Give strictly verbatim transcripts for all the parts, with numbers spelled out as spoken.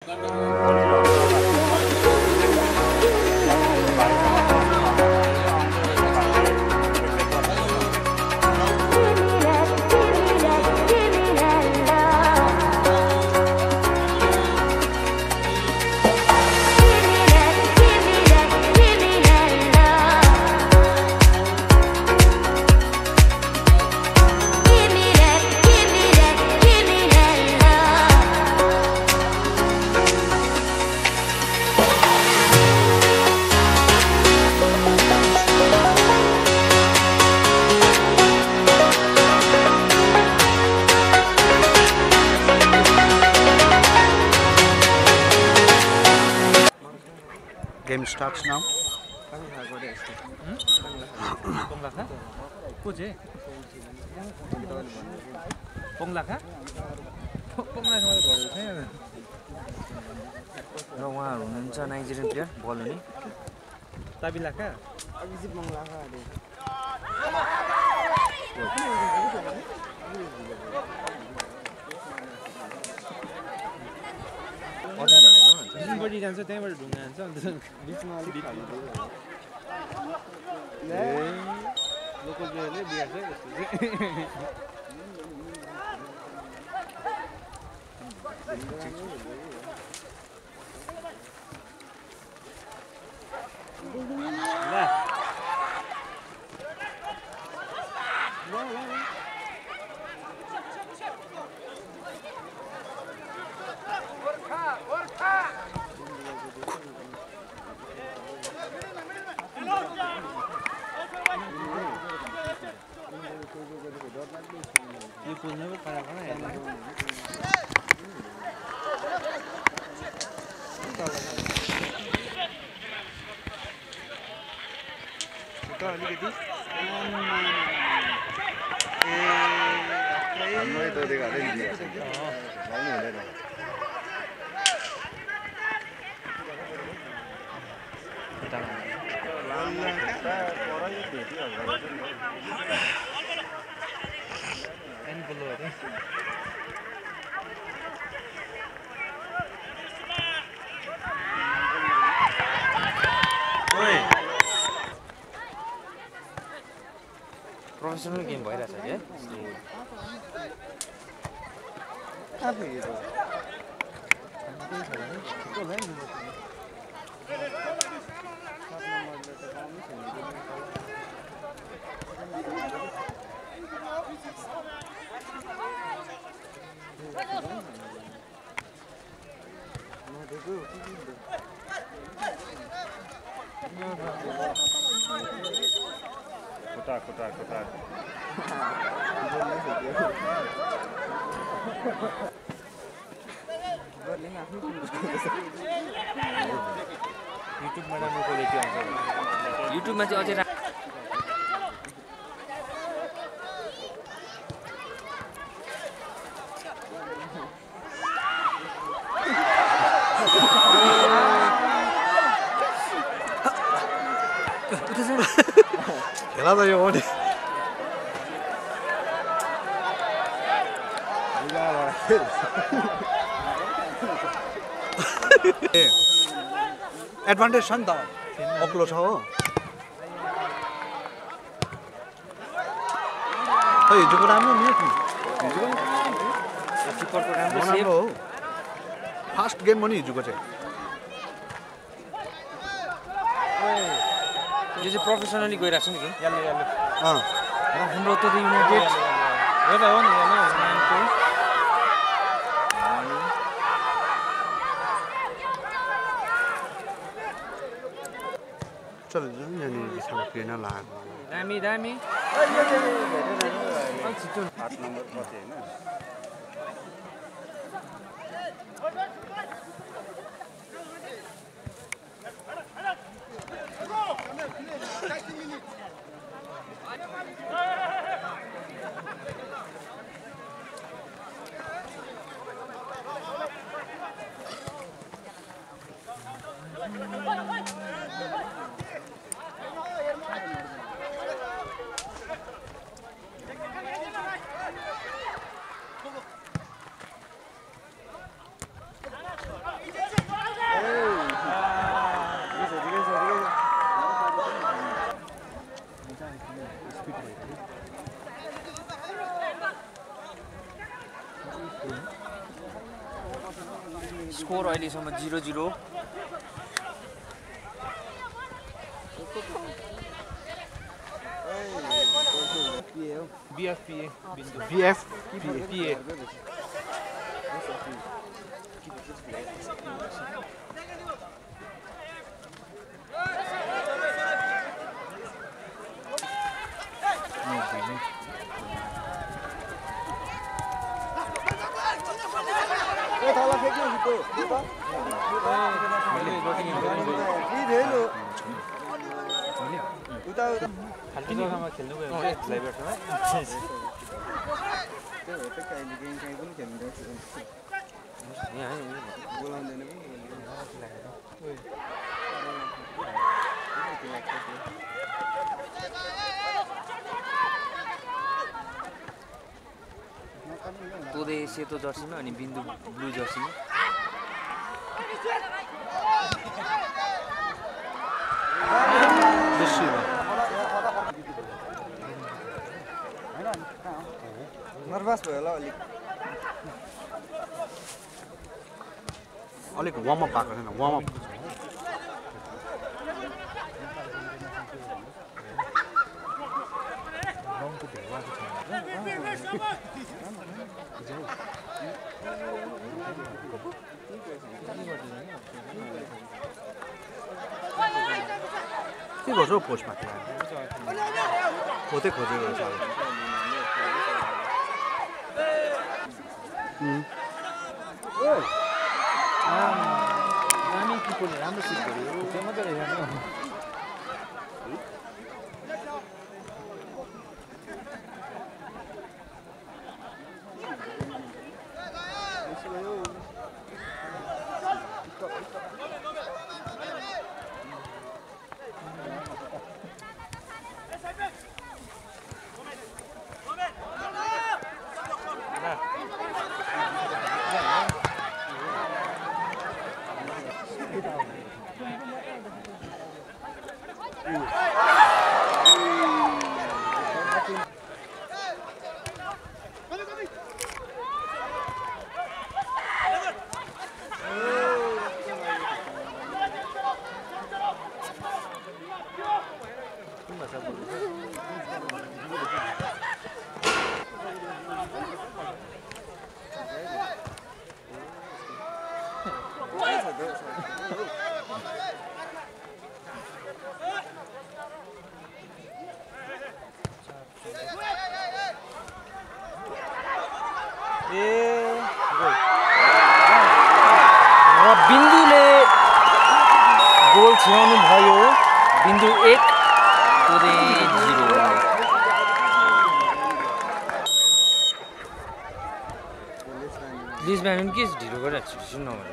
Game starts now. र उहाँहरू हुनुहुन्छ नाइजेरियन प्लेयर बल हुने ताबिलाका अभिजित मंगलाका अरे अझ भनेको जुन बडी जान्छ त्यहीबाट ढुङ्गा जान्छ अन्त बिचमा अलिक खाली ए लोकल प्लेयरले बिहार चाहिँ ये पुलने पे पड़ा पड़ा है तो अलिकति ए हाम्रो त देखा रे नि लाउनु हुँदैन एन बोलो अरे ओए प्रोफेसनल गेम भइरहेछ के आफै यो Kotak, kotak, kotak. युट्युबमा राम्रो क्वालिटी आउँछ युट्युबमा चाहिँ अझै खेला त यो हो नि एडभान्टेज छ नि त अग्लो छ हो हिजोको राम्रो नि किपरको राम्रो सेभ हो फास्ट गेम हो नि हिजोको चाहिँ यो चाहिँ प्रोफेसनली गइरहेछ नि कि याले याले अँ हाम्रो त युनाइटेड हो त हो नि याले चल यहाँनिर सामग्री नलागेको दामी दामी छिटो आठ नम्बर कति हैन स्कोर अहिलेसम्म जिरो जिरो बिएफपिए बिन्दु बिएफ पिए ए थाला फेक्यो हितो मैले रोटिङ फ्री भेलो उता उता खाल्टी जग्गामा खेल्नु गयो भने लाइभरमा त्यो हो त काइले गेम काइ पनि खेल्नु बोलाउँदैन तोदे सेतो जर्सीमा अनि बिन्दु ब्लू जर्सीमा नर्भस भयो होला अलिक अलिक वार्म अप भएको छैन वार्म अप के गर्छ हौ पोस्टमा खोज्दै खोजेको रहेछ दामी किपरले राम्रो सिट गर्यो त्यो मात्रै रहेछ र बिन्दुले गोल छिराउनु भयो बिन्दु एक तोदे जिरो लिजम्यान पनि के ढिलो गरिरहेको छु सुन्न भने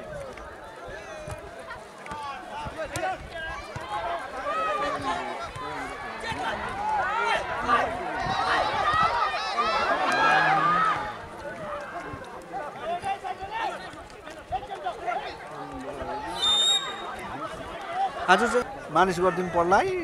आज चाहिँ मानिस गरिदिनु पर्ला है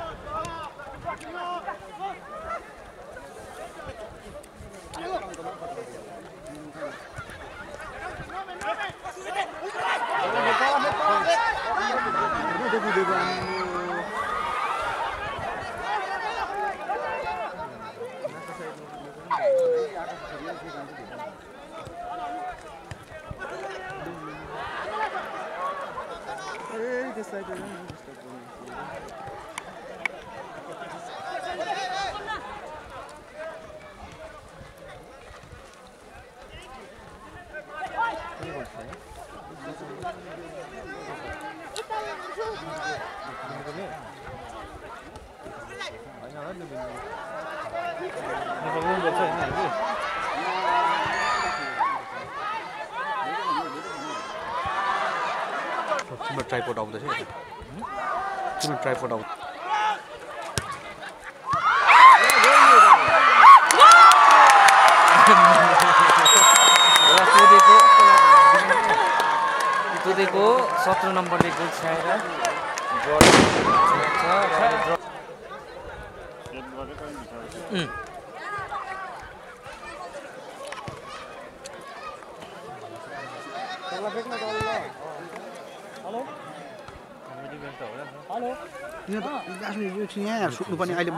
तिम्रो ट्राइपोड आउँदैछ तिम्रो ट्राइपोड आउँछ तोदेको सत्र नम्बरले गोल छाएर यहाँ त आफ्नो यो चाहिँ यहाँ सुत्नु पनि अहिले म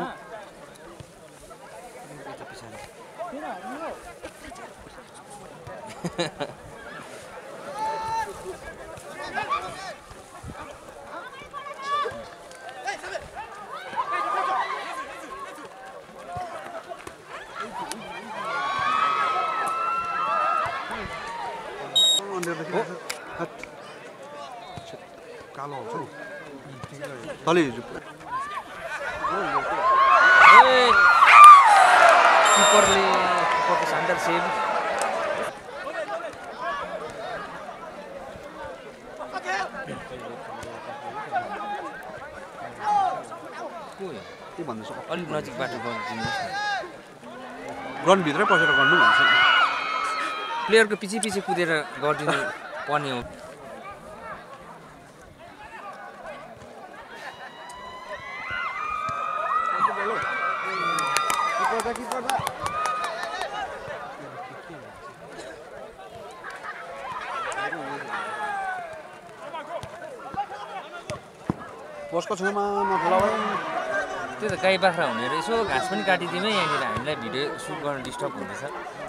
कालो आउँछ नि तलै किपरले किपरको शानदार सेभ के भन्दैछ अलिक नजिकबाट गरिदिनुहोस् न ग्राउन्डभित्रै पसेर गर्नु भन्छ प्लेयरको पछि पछि कुदेर गरिदिनु पर्ने हो बसको छेउमा नफुलाउ त्यो त गाई बाख्रा हुने र यसो घाँस पनि काटिदिउँ यहाँनिर हामीलाई भिडियो सुट गर्न डिस्टर्ब हुँदैछ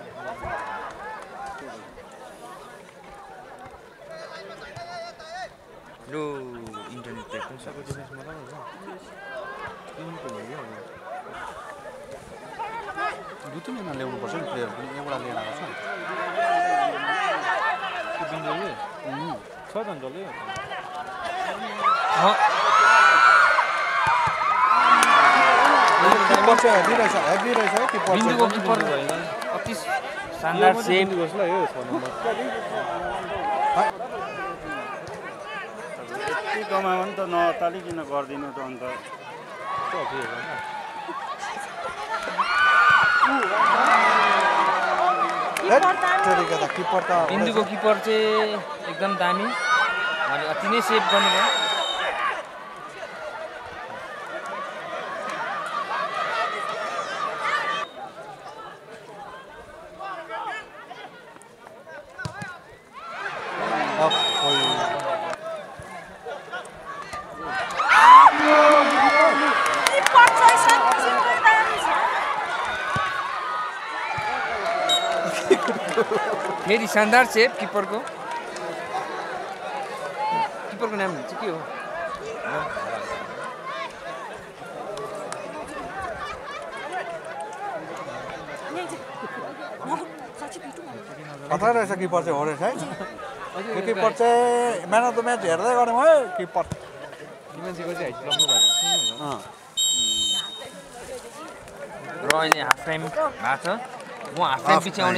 लो इन्टरनेट प्याक पनि सबै डिफेन्समा दुई तिनजना ल्याउनुपर्छ नि प्लेयर पनि एउटा लिएर आएको छ बिन्दुले छ त जसले किपर चाहिँ हेभी रहेछ हेभी रहेछ है किपर बिन्दुको किपर अति शानदार सेभ होस्लाई हो छ नम्बर यति कमायो भने त नअत्तालिकन गरिदिनु त अन्त किपर त बिन्दुको किपर चाहिँ एकदम दामी अनि अति नै सेभ गर्नुभयो फेरि शानदार सेभ किपरको किपरको नाम चाहिँ के हो खतरा रहेछ किपर चाहिँ हो रहेछ है त्यो किपर चाहिँ म्यान अफ द म्याच हेर्दै गरौँ है किपर मान्छेको चाहिँ हाइट राम्रो भएको र अहिले हाफ टाइम भएको छ म हाफ टाइम पछि आउने